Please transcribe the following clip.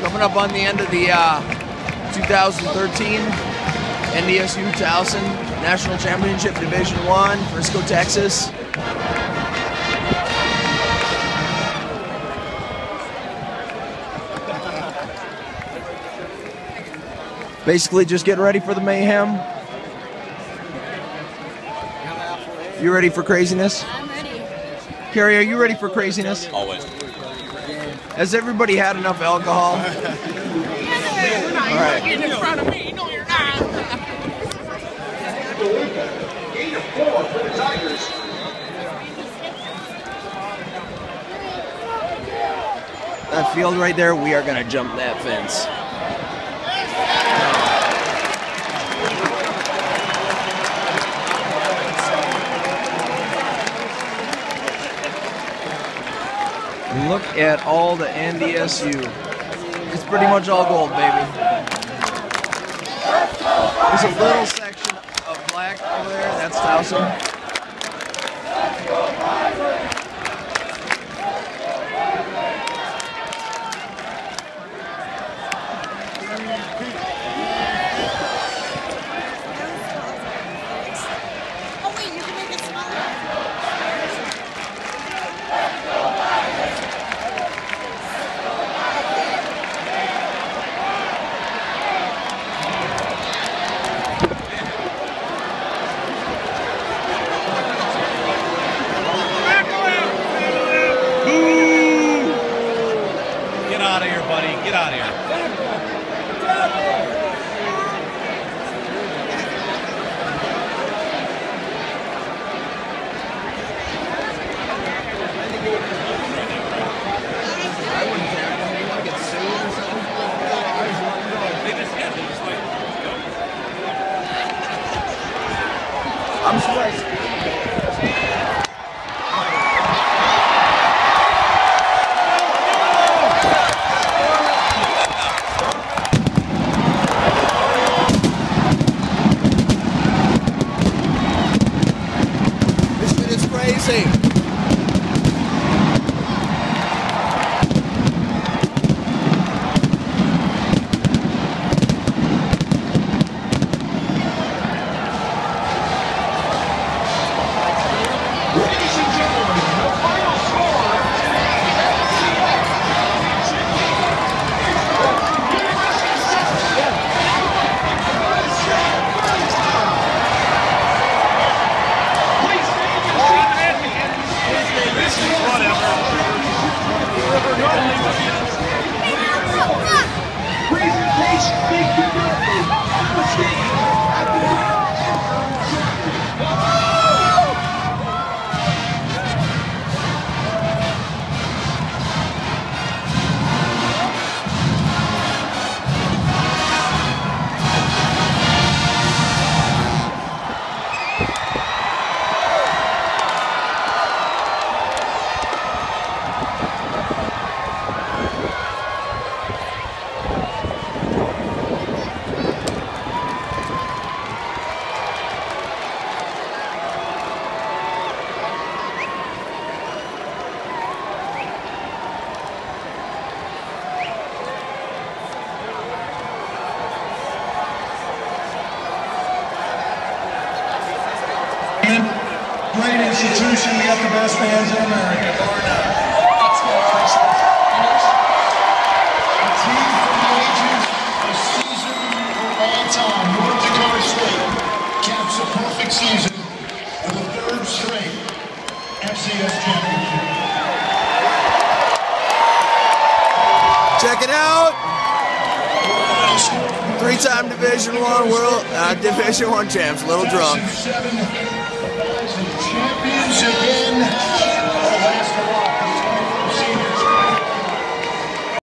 Coming up on the end of the 2013 NDSU Towson National Championship Division I, Frisco, Texas. Basically just getting ready for the mayhem. You ready for craziness? I'm ready. Carrie, are you ready for craziness? Always. Has everybody had enough alcohol? All right. Get in front of me. No, you're not. That field right there, we are going to jump that fence. Look at all the NDSU. It's pretty much all gold, baby. There's a little section of black over there. That's Towson. Oh wait, you can make it smaller. Get out of here, buddy. Get out of here. I'm surprised. This shit is crazy. Great institution. We got the best bands in America, bar none. A team from the ages of season for all time. North Dakota State caps a perfect season with a third straight FCS championship. Check it out. Three-time Division I world, Division I champs. Little drunk. Champions again.